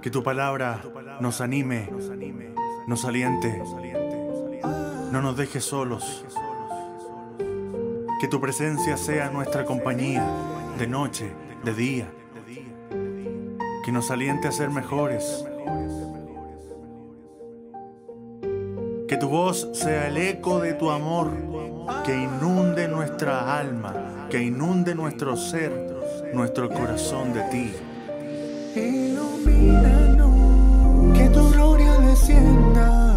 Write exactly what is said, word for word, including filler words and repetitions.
Que tu palabra nos anime, nos aliente, no nos deje solos. Que tu presencia sea nuestra compañía, de noche, de día. Que nos aliente a ser mejores. Que tu voz sea el eco de tu amor, que inunde nuestra alma, que inunde nuestro ser, nuestro corazón de ti. Ilumínanos, que tu gloria descienda.